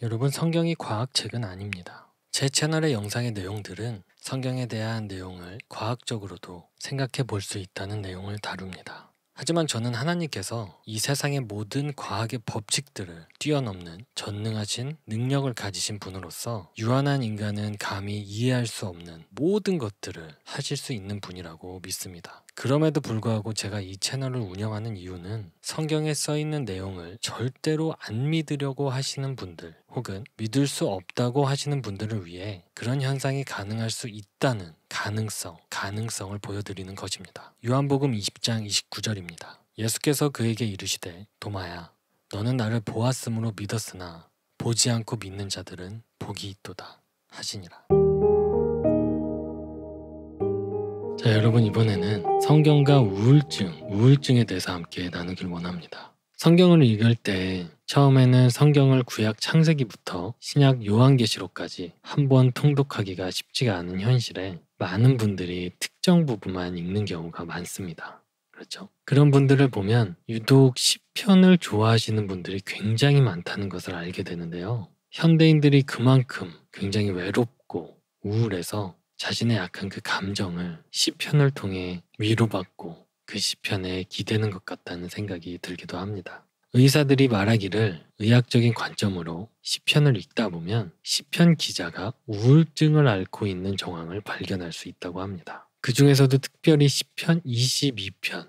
여러분, 성경이 과학책은 아닙니다. 제 채널의 영상의 내용들은 성경에 대한 내용을 과학적으로도 생각해 볼 수 있다는 내용을 다룹니다. 하지만 저는 하나님께서 이 세상의 모든 과학의 법칙들을 뛰어넘는 전능하신 능력을 가지신 분으로서 유한한 인간은 감히 이해할 수 없는 모든 것들을 하실 수 있는 분이라고 믿습니다. 그럼에도 불구하고 제가 이 채널을 운영하는 이유는 성경에 써 있는 내용을 절대로 안 믿으려고 하시는 분들, 혹은 믿을 수 없다고 하시는 분들을 위해 그런 현상이 가능할 수 있다는 가능성을 보여드리는 것입니다. 요한복음 20장 29절입니다. 예수께서 그에게 이르시되 도마야, 너는 나를 보았으므로 믿었으나 보지 않고 믿는 자들은 복이 있도다 하시니라. 자, 여러분, 이번에는 성경과 우울증에 대해서 함께 나누길 원합니다. 성경을 읽을 때 처음에는 성경을 구약 창세기부터 신약 요한계시록까지 한번 통독하기가 쉽지가 않은 현실에 많은 분들이 특정 부분만 읽는 경우가 많습니다. 그렇죠? 그런 분들을 보면 유독 시편을 좋아하시는 분들이 굉장히 많다는 것을 알게 되는데요. 현대인들이 그만큼 굉장히 외롭고 우울해서 자신의 약한 그 감정을 시편을 통해 위로받고 그 시편에 기대는 것 같다는 생각이 들기도 합니다. 의사들이 말하기를 의학적인 관점으로 시편을 읽다 보면 시편 기자가 우울증을 앓고 있는 정황을 발견할 수 있다고 합니다. 그 중에서도 특별히 시편 22편,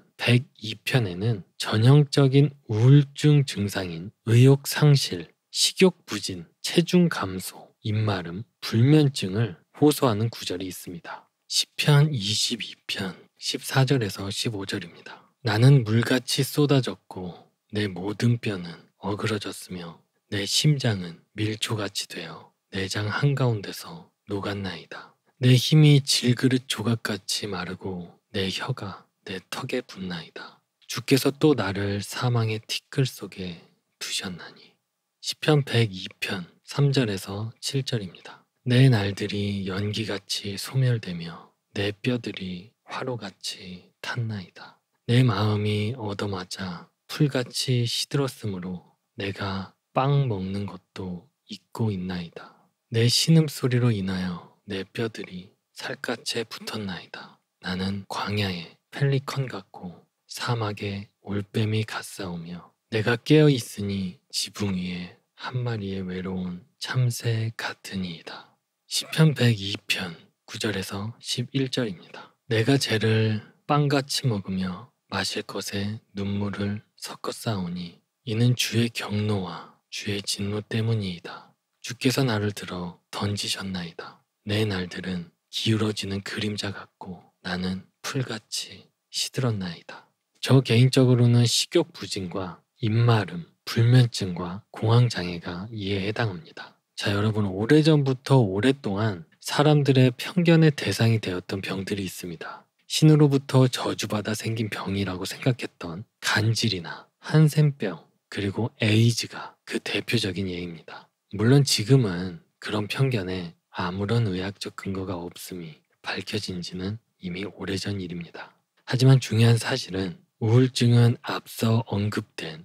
102편에는 전형적인 우울증 증상인 의욕 상실, 식욕 부진, 체중 감소, 입마름, 불면증을 호소하는 구절이 있습니다. 시편 22편 14절에서 15절입니다. 나는 물같이 쏟아졌고 내 모든 뼈는 어그러졌으며 내 심장은 밀초같이 되어 내장 한가운데서 녹았나이다. 내 힘이 질그릇 조각같이 마르고 내 혀가 내 턱에 붙나이다. 주께서 또 나를 사망의 티끌 속에 두셨나니. 시편 102편 3절에서 7절입니다. 내 날들이 연기같이 소멸되며 내 뼈들이 화로같이 탔나이다. 내 마음이 얻어맞아 풀같이 시들었으므로 내가 빵 먹는 것도 잊고 있나이다. 내 신음소리로 인하여 내 뼈들이 살갗에 붙었나이다. 나는 광야의 펠리컨 같고 사막에 올빼미 같사오며 내가 깨어 있으니 지붕 위에 한 마리의 외로운 참새 같으니이다. 시편 102편 9절에서 11절입니다. 내가 쟤를 빵같이 먹으며 마실 것에 눈물을 섞어 싸우니 이는 주의 경노와 주의 진노 때문이이다. 주께서 나를 들어 던지셨나이다. 내 날들은 기울어지는 그림자 같고 나는 풀같이 시들었나이다. 저 개인적으로는 식욕 부진과 입마름, 불면증과 공황장애가 이에 해당합니다. 자, 여러분, 오래전부터 오랫동안 사람들의 편견의 대상이 되었던 병들이 있습니다. 신으로부터 저주받아 생긴 병이라고 생각했던 간질이나 한센병, 그리고 에이즈가 그 대표적인 예입니다. 물론 지금은 그런 편견에 아무런 의학적 근거가 없음이 밝혀진 지는 이미 오래전 일입니다. 하지만 중요한 사실은 우울증은 앞서 언급된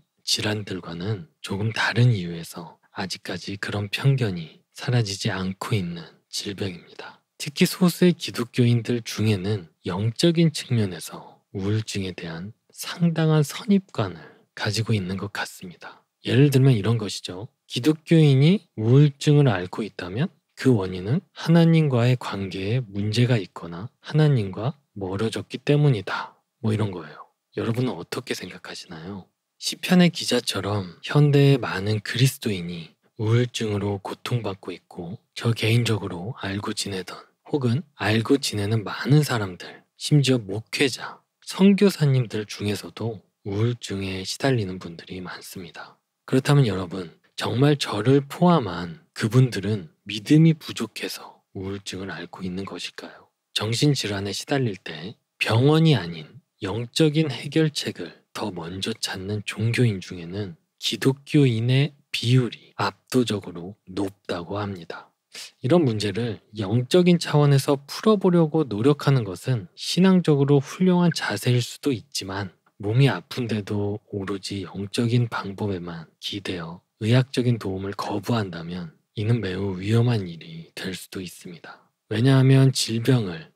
질환들과는 조금 다른 이유에서 아직까지 그런 편견이 사라지지 않고 있는 질병입니다. 특히 소수의 기독교인들 중에는 영적인 측면에서 우울증에 대한 상당한 선입관을 가지고 있는 것 같습니다. 예를 들면 이런 것이죠. 기독교인이 우울증을 앓고 있다면 그 원인은 하나님과의 관계에 문제가 있거나 하나님과 멀어졌기 때문이다. 뭐 이런 거예요. 여러분은 어떻게 생각하시나요? 시편의 기자처럼 현대의 많은 그리스도인이 우울증으로 고통받고 있고 저 개인적으로 알고 지내던 혹은 알고 지내는 많은 사람들, 심지어 목회자, 선교사님들 중에서도 우울증에 시달리는 분들이 많습니다. 그렇다면 여러분, 정말 저를 포함한 그분들은 믿음이 부족해서 우울증을 앓고 있는 것일까요? 정신질환에 시달릴 때 병원이 아닌 영적인 해결책을 더 먼저 찾는 종교인 중에는 기독교인의 비율이 압도적으로 높다고 합니다. 이런 문제를 영적인 차원에서 풀어보려고 노력하는 것은 신앙적으로 훌륭한 자세일 수도 있지만 몸이 아픈데도 오로지 영적인 방법에만 기대어 의학적인 도움을 거부한다면 이는 매우 위험한 일이 될 수도 있습니다. 왜냐하면 질병을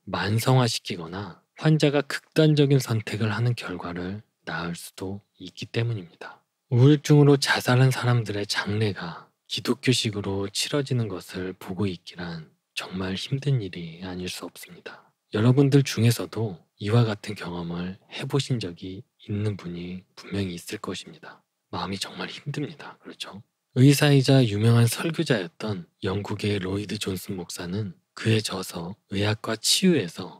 만성화시키거나 환자가 극단적인 선택을 하는 결과를 낳을 수도 있기 때문입니다. 우울증으로 자살한 사람들의 장례가 기독교식으로 치러지는 것을 보고 있기란 정말 힘든 일이 아닐 수 없습니다. 여러분들 중에서도 이와 같은 경험을 해보신 적이 있는 분이 분명히 있을 것입니다. 마음이 정말 힘듭니다. 그렇죠? 의사이자 유명한 설교자였던 영국의 로이드 존슨 목사는 그의 저서 의학과 치유에서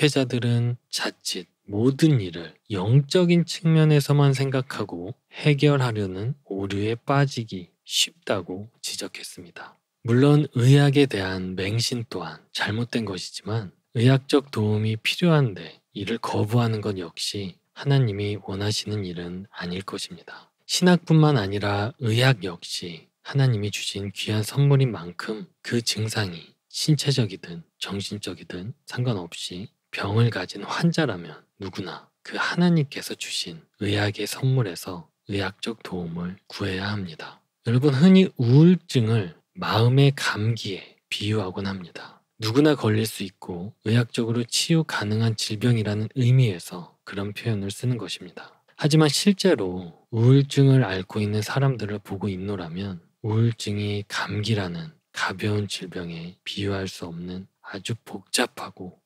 목회자들은 자칫 모든 일을 영적인 측면에서만 생각하고 해결하려는 오류에 빠지기 쉽다고 지적했습니다. 물론 의학에 대한 맹신 또한 잘못된 것이지만 의학적 도움이 필요한데 이를 거부하는 것 역시 하나님이 원하시는 일은 아닐 것입니다. 신학뿐만 아니라 의학 역시 하나님이 주신 귀한 선물인 만큼 그 증상이 신체적이든 정신적이든 상관없이 병을 가진 환자라면 누구나 그 하나님께서 주신 의학의 선물에서 의학적 도움을 구해야 합니다. 여러분, 흔히 우울증을 마음의 감기에 비유하곤 합니다. 누구나 걸릴 수 있고 의학적으로 치유 가능한 질병이라는 의미에서 그런 표현을 쓰는 것입니다. 하지만 실제로 우울증을 앓고 있는 사람들을 보고 있노라면 우울증이 감기라는 가벼운 질병에 비유할 수 없는 아주 복잡하고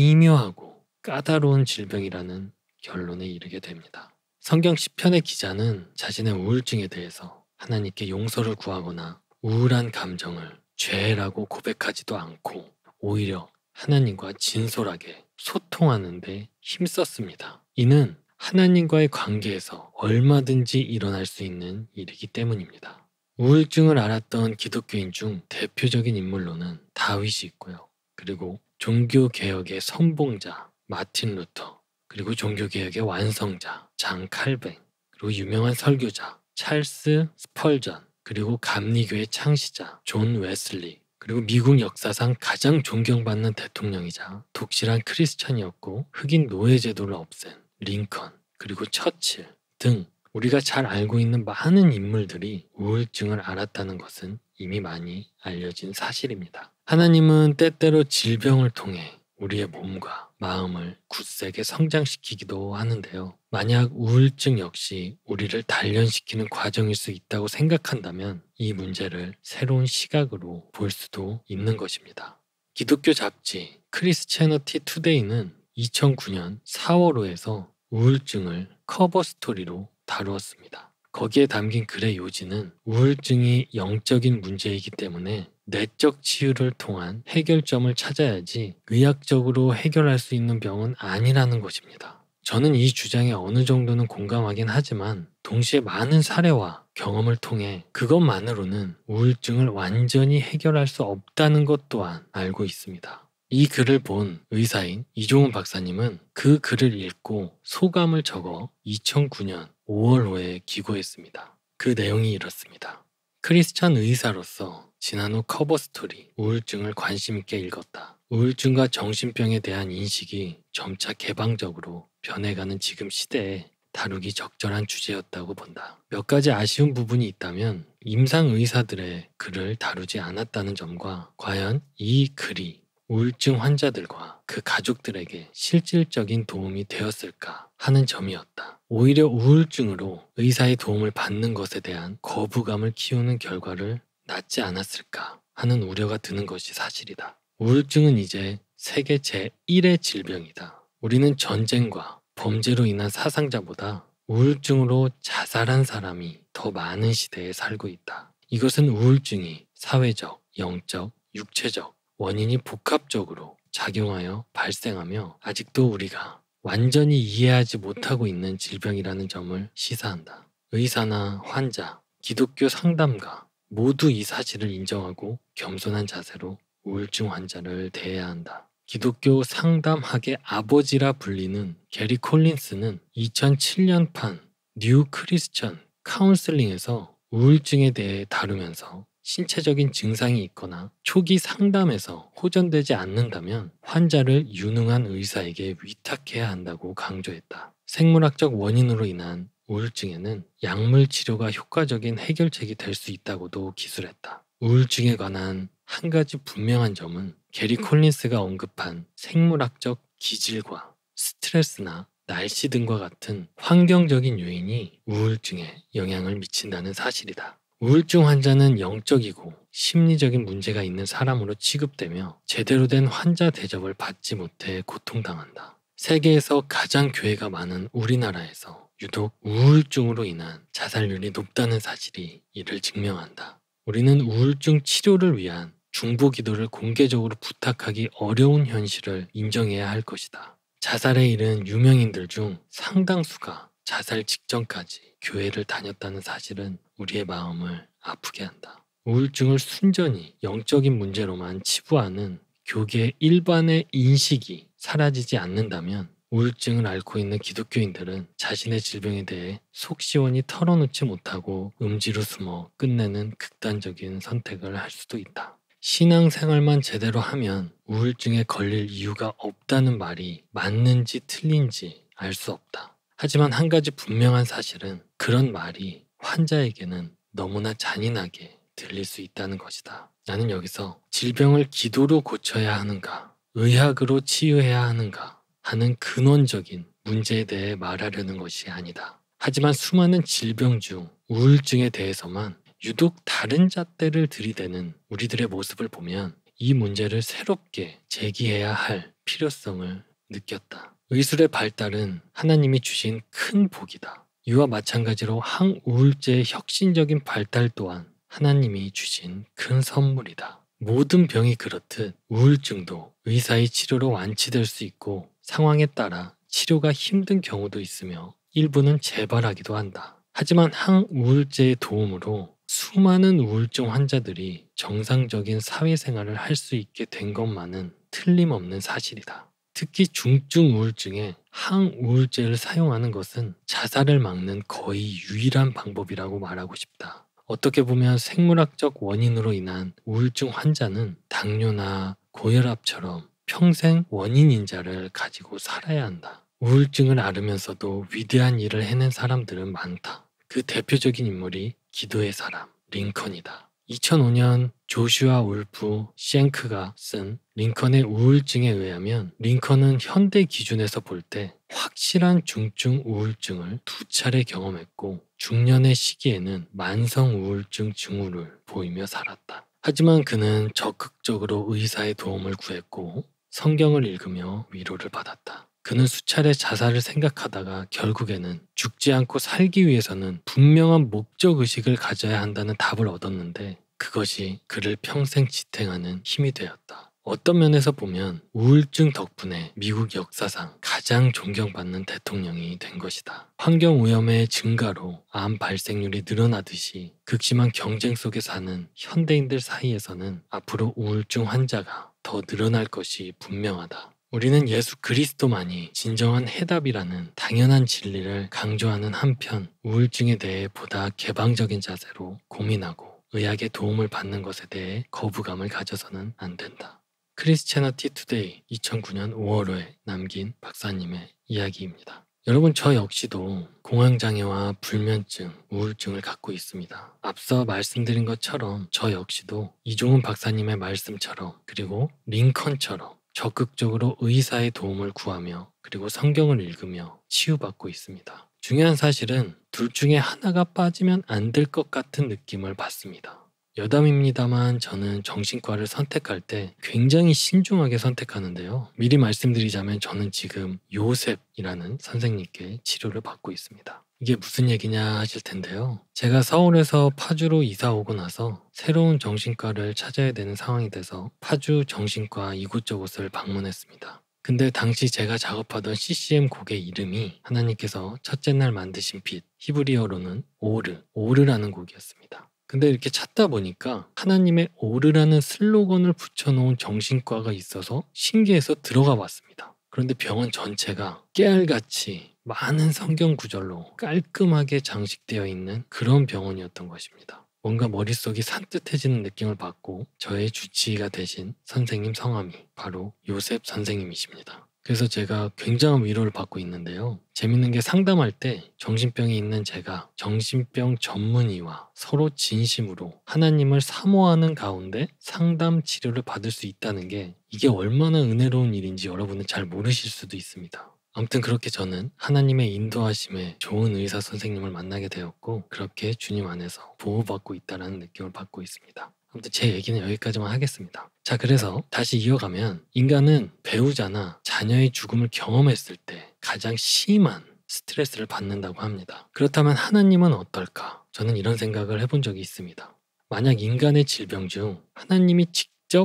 미묘하고 까다로운 질병이라는 결론에 이르게 됩니다. 성경 시편의 기자는 자신의 우울증에 대해서 하나님께 용서를 구하거나 우울한 감정을 죄라고 고백하지도 않고 오히려 하나님과 진솔하게 소통하는 데 힘썼습니다. 이는 하나님과의 관계에서 얼마든지 일어날 수 있는 일이기 때문입니다. 우울증을 앓았던 기독교인 중 대표적인 인물로는 다윗이 있고요. 그리고 종교개혁의 선봉자 마틴 루터, 그리고 종교개혁의 완성자 장 칼뱅, 그리고 유명한 설교자 찰스 스펄전, 그리고 감리교의 창시자 존 웨슬리, 그리고 미국 역사상 가장 존경받는 대통령이자 독실한 크리스찬이었고 흑인 노예제도를 없앤 링컨, 그리고 처칠 등 우리가 잘 알고 있는 많은 인물들이 우울증을 앓았다는 것은 이미 많이 알려진 사실입니다. 하나님은 때때로 질병을 통해 우리의 몸과 마음을 굳세게 성장시키기도 하는데요. 만약 우울증 역시 우리를 단련시키는 과정일 수 있다고 생각한다면 이 문제를 새로운 시각으로 볼 수도 있는 것입니다. 기독교 잡지 크리스채너티 투데이는 2009년 4월호에서 우울증을 커버 스토리로 다루었습니다. 거기에 담긴 글의 요지는 우울증이 영적인 문제이기 때문에 내적 치유를 통한 해결점을 찾아야지 의학적으로 해결할 수 있는 병은 아니라는 것입니다. 저는 이 주장에 어느 정도는 공감하긴 하지만 동시에 많은 사례와 경험을 통해 그것만으로는 우울증을 완전히 해결할 수 없다는 것 또한 알고 있습니다. 이 글을 본 의사인 이종훈 박사님은 그 글을 읽고 소감을 적어 2009년 5월호에 기고했습니다. 그 내용이 이렇습니다. 크리스찬 의사로서 지난 후 커버 스토리 우울증을 관심 있게 읽었다. 우울증과 정신병에 대한 인식이 점차 개방적으로 변해가는 지금 시대에 다루기 적절한 주제였다고 본다. 몇 가지 아쉬운 부분이 있다면 임상 의사들의 글을 다루지 않았다는 점과 과연 이 글이 우울증 환자들과 그 가족들에게 실질적인 도움이 되었을까 하는 점이었다. 오히려 우울증으로 의사의 도움을 받는 것에 대한 거부감을 키우는 결과를 낳지 않았을까 하는 우려가 드는 것이 사실이다. 우울증은 이제 세계 제1의 질병이다. 우리는 전쟁과 범죄로 인한 사상자보다 우울증으로 자살한 사람이 더 많은 시대에 살고 있다. 이것은 우울증이 사회적, 영적, 육체적 원인이 복합적으로 작용하여 발생하며 아직도 우리가 완전히 이해하지 못하고 있는 질병이라는 점을 시사한다. 의사나 환자, 기독교 상담가 모두 이 사실을 인정하고 겸손한 자세로 우울증 환자를 대해야 한다. 기독교 상담학의 아버지라 불리는 게리 콜린스는 2007년판 뉴 크리스천 카운슬링에서 우울증에 대해 다루면서 신체적인 증상이 있거나 초기 상담에서 호전되지 않는다면 환자를 유능한 의사에게 위탁해야 한다고 강조했다. 생물학적 원인으로 인한 우울증에는 약물 치료가 효과적인 해결책이 될 수 있다고도 기술했다. 우울증에 관한 한 가지 분명한 점은 게리 콜린스가 언급한 생물학적 기질과 스트레스나 날씨 등과 같은 환경적인 요인이 우울증에 영향을 미친다는 사실이다. 우울증 환자는 영적이고 심리적인 문제가 있는 사람으로 취급되며 제대로 된 환자 대접을 받지 못해 고통당한다. 세계에서 가장 교회가 많은 우리나라에서 유독 우울증으로 인한 자살률이 높다는 사실이 이를 증명한다. 우리는 우울증 치료를 위한 중보 기도를 공개적으로 부탁하기 어려운 현실을 인정해야 할 것이다. 자살에 이른 유명인들 중 상당수가 자살 직전까지 교회를 다녔다는 사실은 우리의 마음을 아프게 한다. 우울증을 순전히 영적인 문제로만 치부하는 교계 일반의 인식이 사라지지 않는다면 우울증을 앓고 있는 기독교인들은 자신의 질병에 대해 속 시원히 털어놓지 못하고 음지로 숨어 끝내는 극단적인 선택을 할 수도 있다. 신앙생활만 제대로 하면 우울증에 걸릴 이유가 없다는 말이 맞는지 틀린지 알 수 없다. 하지만 한 가지 분명한 사실은 그런 말이 환자에게는 너무나 잔인하게 들릴 수 있다는 것이다. 나는 여기서 질병을 기도로 고쳐야 하는가, 의학으로 치유해야 하는가 하는 근원적인 문제에 대해 말하려는 것이 아니다. 하지만 수많은 질병 중 우울증에 대해서만 유독 다른 잣대를 들이대는 우리들의 모습을 보면 이 문제를 새롭게 제기해야 할 필요성을 느꼈다. 의술의 발달은 하나님이 주신 큰 복이다. 이와 마찬가지로 항우울제의 혁신적인 발달 또한 하나님이 주신 큰 선물이다. 모든 병이 그렇듯 우울증도 의사의 치료로 완치될 수 있고 상황에 따라 치료가 힘든 경우도 있으며 일부는 재발하기도 한다. 하지만 항우울제의 도움으로 수많은 우울증 환자들이 정상적인 사회생활을 할 수 있게 된 것만은 틀림없는 사실이다. 특히 중증 우울증에 항우울제를 사용하는 것은 자살을 막는 거의 유일한 방법이라고 말하고 싶다. 어떻게 보면 생물학적 원인으로 인한 우울증 환자는 당뇨나 고혈압처럼 평생 원인 인자를 가지고 살아야 한다. 우울증을 앓으면서도 위대한 일을 해낸 사람들은 많다. 그 대표적인 인물이 기도의 사람, 링컨이다. 2005년 조슈아 울프 쉔크가 쓴 링컨의 우울증에 의하면 링컨은 현대 기준에서 볼 때 확실한 중증 우울증을 2차례 경험했고 중년의 시기에는 만성 우울증 징후를 보이며 살았다. 하지만 그는 적극적으로 의사의 도움을 구했고 성경을 읽으며 위로를 받았다. 그는 수차례 자살을 생각하다가 결국에는 죽지 않고 살기 위해서는 분명한 목적의식을 가져야 한다는 답을 얻었는데 그것이 그를 평생 지탱하는 힘이 되었다. 어떤 면에서 보면 우울증 덕분에 미국 역사상 가장 존경받는 대통령이 된 것이다. 환경오염의 증가로 암 발생률이 늘어나듯이 극심한 경쟁 속에 사는 현대인들 사이에서는 앞으로 우울증 환자가 더 늘어날 것이 분명하다. 우리는 예수 그리스도만이 진정한 해답이라는 당연한 진리를 강조하는 한편 우울증에 대해 보다 개방적인 자세로 고민하고 의학의 도움을 받는 것에 대해 거부감을 가져서는 안 된다. 크리스채너티 투데이 2009년 5월호에 남긴 박사님의 이야기입니다. 여러분, 저 역시도 공황장애와 불면증, 우울증을 갖고 있습니다. 앞서 말씀드린 것처럼 저 역시도 이종훈 박사님의 말씀처럼 그리고 링컨처럼 적극적으로 의사의 도움을 구하며 그리고 성경을 읽으며 치유받고 있습니다. 중요한 사실은 둘 중에 하나가 빠지면 안 될 것 같은 느낌을 받습니다. 여담입니다만 저는 정신과를 선택할 때 굉장히 신중하게 선택하는데요. 미리 말씀드리자면 저는 지금 요셉이라는 선생님께 치료를 받고 있습니다. 이게 무슨 얘기냐 하실 텐데요. 제가 서울에서 파주로 이사 오고 나서 새로운 정신과를 찾아야 되는 상황이 돼서 파주 정신과 이곳저곳을 방문했습니다. 근데 당시 제가 작업하던 CCM 곡의 이름이 하나님께서 첫째 날 만드신 빛, 히브리어로는 오르라는 곡이었습니다. 근데 이렇게 찾다 보니까 하나님의 오르라는 슬로건을 붙여놓은 정신과가 있어서 신기해서 들어가 봤습니다. 그런데 병원 전체가 깨알같이 많은 성경 구절로 깔끔하게 장식되어 있는 그런 병원이었던 것입니다. 뭔가 머릿속이 산뜻해지는 느낌을 받고 저의 주치의가 되신 선생님 성함이 바로 요셉 선생님이십니다. 그래서 제가 굉장한 위로를 받고 있는데요. 재밌는 게 상담할 때 정신병이 있는 제가 정신병 전문의와 서로 진심으로 하나님을 사모하는 가운데 상담 치료를 받을 수 있다는 게 이게 얼마나 은혜로운 일인지 여러분은 잘 모르실 수도 있습니다. 아무튼 그렇게 저는 하나님의 인도하심에 좋은 의사 선생님을 만나게 되었고 그렇게 주님 안에서 보호받고 있다는 느낌을 받고 있습니다. 아무튼 제 얘기는 여기까지만 하겠습니다. 자, 그래서 다시 이어가면 인간은 배우자나 자녀의 죽음을 경험했을 때 가장 심한 스트레스를 받는다고 합니다. 그렇다면 하나님은 어떨까? 저는 이런 생각을 해본 적이 있습니다. 만약 인간의 질병 중 하나님이 직접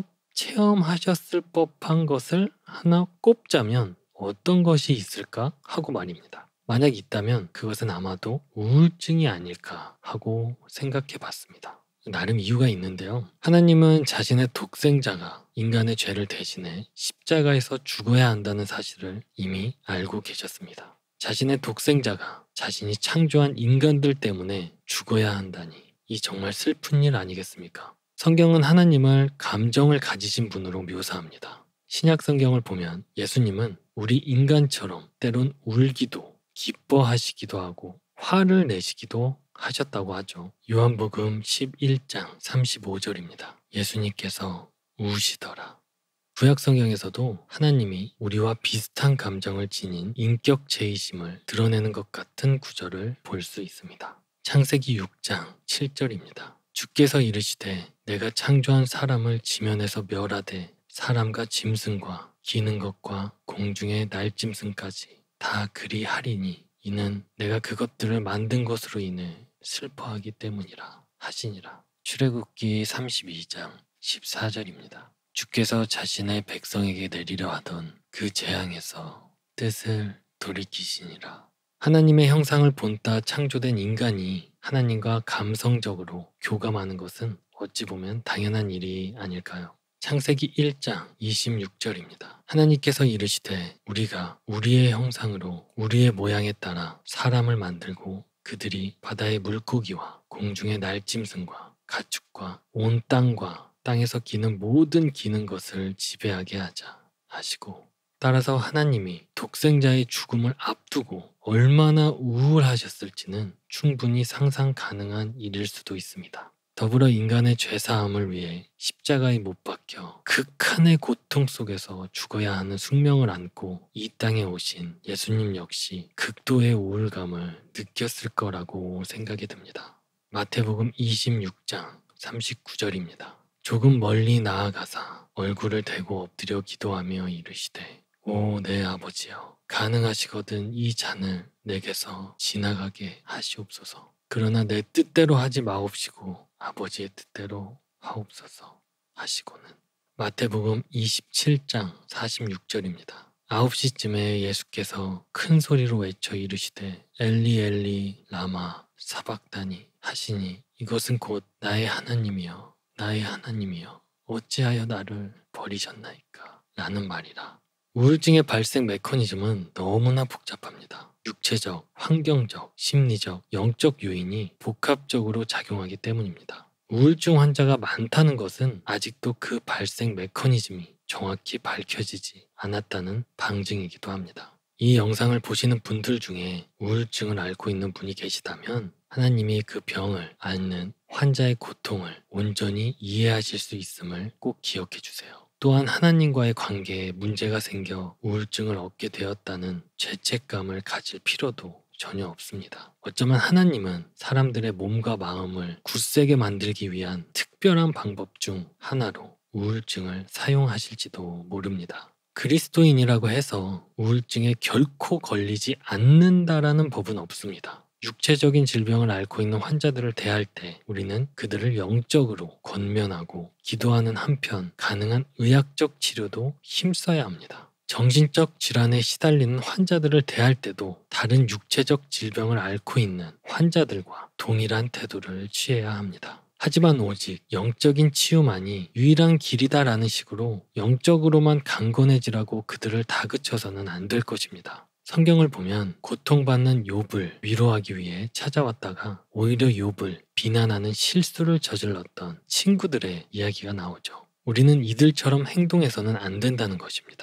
체험하셨을 법한 것을 하나 꼽자면 어떤 것이 있을까 하고 말입니다. 만약 있다면 그것은 아마도 우울증이 아닐까 하고 생각해 봤습니다. 나름 이유가 있는데요. 하나님은 자신의 독생자가 인간의 죄를 대신해 십자가에서 죽어야 한다는 사실을 이미 알고 계셨습니다. 자신의 독생자가 자신이 창조한 인간들 때문에 죽어야 한다니 이 정말 슬픈 일 아니겠습니까? 성경은 하나님을 감정을 가지신 분으로 묘사합니다. 신약 성경을 보면 예수님은 우리 인간처럼 때론 울기도 기뻐하시기도 하고 화를 내시기도 하셨다고 하죠. 요한복음 11장 35절입니다. 예수님께서 우시더라. 구약 성경에서도 하나님이 우리와 비슷한 감정을 지닌 인격체이심을 드러내는 것 같은 구절을 볼 수 있습니다. 창세기 6장 7절입니다. 주께서 이르시되 내가 창조한 사람을 지면에서 멸하되 사람과 짐승과 기는 것과 공중의 날짐승까지 다 그리 하리니 이는 내가 그것들을 만든 것으로 인해 슬퍼하기 때문이라 하시니라. 출애굽기 32장 14절입니다. 주께서 자신의 백성에게 내리려 하던 그 재앙에서 뜻을 돌이키시니라. 하나님의 형상을 본따 창조된 인간이 하나님과 감성적으로 교감하는 것은 어찌 보면 당연한 일이 아닐까요? 창세기 1장 26절입니다. 하나님께서 이르시되 우리가 우리의 형상으로 우리의 모양에 따라 사람을 만들고 그들이 바다의 물고기와 공중의 날짐승과 가축과 온 땅과 땅에서 기는 모든 기는 것을 지배하게 하자 하시고 따라서 하나님이 독생자의 죽음을 앞두고 얼마나 우울하셨을지는 충분히 상상 가능한 일일 수도 있습니다. 더불어 인간의 죄사함을 위해 십자가에 못 박혀 극한의 고통 속에서 죽어야 하는 숙명을 안고 이 땅에 오신 예수님 역시 극도의 우울감을 느꼈을 거라고 생각이 듭니다. 마태복음 26장 39절입니다. 조금 멀리 나아가사 얼굴을 대고 엎드려 기도하며 이르시되 오 내 아버지여 가능하시거든 이 잔을 내게서 지나가게 하시옵소서. 그러나 내 뜻대로 하지 마옵시고 아버지의 뜻대로 하옵소서 하시고는. 마태복음 27장 46절입니다. 9시쯤에 예수께서 큰 소리로 외쳐 이르시되 엘리 엘리 라마 사박다니 하시니 이것은 곧 나의 하나님이여 나의 하나님이여 어찌하여 나를 버리셨나이까 라는 말이라. 우울증의 발생 메커니즘은 너무나 복잡합니다. 육체적, 환경적, 심리적, 영적 요인이 복합적으로 작용하기 때문입니다. 우울증 환자가 많다는 것은 아직도 그 발생 메커니즘이 정확히 밝혀지지 않았다는 방증이기도 합니다. 이 영상을 보시는 분들 중에 우울증을 앓고 있는 분이 계시다면 하나님이 그 병을 앓는 환자의 고통을 온전히 이해하실 수 있음을 꼭 기억해 주세요. 또한 하나님과의 관계에 문제가 생겨 우울증을 얻게 되었다는 죄책감을 가질 필요도 전혀 없습니다. 어쩌면 하나님은 사람들의 몸과 마음을 굳세게 만들기 위한 특별한 방법 중 하나로 우울증을 사용하실지도 모릅니다. 그리스도인이라고 해서 우울증에 결코 걸리지 않는다라는 법은 없습니다. 육체적인 질병을 앓고 있는 환자들을 대할 때 우리는 그들을 영적으로 권면하고 기도하는 한편 가능한 의학적 치료도 힘써야 합니다. 정신적 질환에 시달리는 환자들을 대할 때도 다른 육체적 질병을 앓고 있는 환자들과 동일한 태도를 취해야 합니다. 하지만 오직 영적인 치유만이 유일한 길이다라는 식으로 영적으로만 강건해지라고 그들을 다그쳐서는 안 될 것입니다. 성경을 보면 고통받는 욥을 위로하기 위해 찾아왔다가 오히려 욥을 비난하는 실수를 저질렀던 친구들의 이야기가 나오죠. 우리는 이들처럼 행동해서는 안 된다는 것입니다.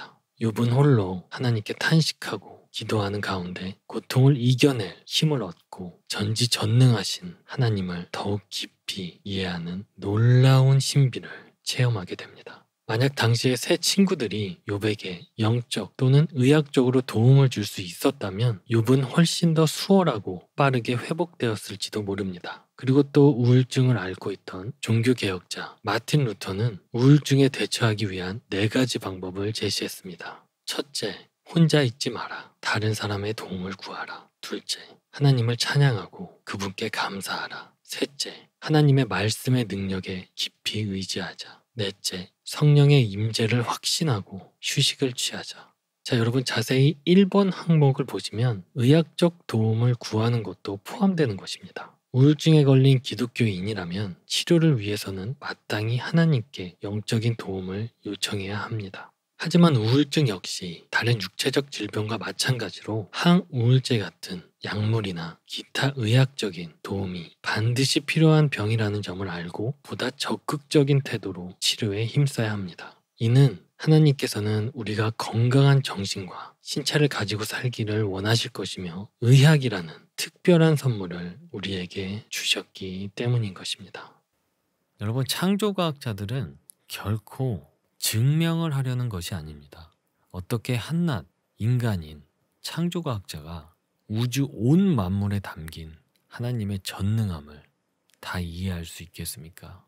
욥은 홀로 하나님께 탄식하고 기도하는 가운데 고통을 이겨낼 힘을 얻고 전지전능하신 하나님을 더욱 깊이 이해하는 놀라운 신비를 체험하게 됩니다. 만약 당시의 세 친구들이 욥에게 영적 또는 의학적으로 도움을 줄 수 있었다면 욥은 훨씬 더 수월하고 빠르게 회복되었을지도 모릅니다. 그리고 또 우울증을 앓고 있던 종교개혁자 마틴 루터는 우울증에 대처하기 위한 4가지 방법을 제시했습니다. 첫째, 혼자 있지 마라. 다른 사람의 도움을 구하라. 둘째, 하나님을 찬양하고 그분께 감사하라. 셋째, 하나님의 말씀의 능력에 깊이 의지하자. 넷째, 성령의 임재를 확신하고 휴식을 취하자. 자, 여러분 자세히 1번 항목을 보시면 의학적 도움을 구하는 것도 포함되는 것입니다. 우울증에 걸린 기독교인이라면 치료를 위해서는 마땅히 하나님께 영적인 도움을 요청해야 합니다. 하지만 우울증 역시 다른 육체적 질병과 마찬가지로 항우울제 같은 약물이나 기타 의학적인 도움이 반드시 필요한 병이라는 점을 알고 보다 적극적인 태도로 치료에 힘써야 합니다. 이는 하나님께서는 우리가 건강한 정신과 신체를 가지고 살기를 원하실 것이며 의학이라는 특별한 선물을 우리에게 주셨기 때문인 것입니다. 여러분, 창조과학자들은 결코 증명을 하려는 것이 아닙니다. 어떻게 한낱 인간인 창조과학자가 우주 온 만물에 담긴 하나님의 전능함을 다 이해할 수 있겠습니까?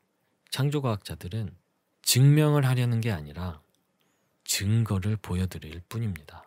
창조과학자들은 증명을 하려는 게 아니라 증거를 보여드릴 뿐입니다.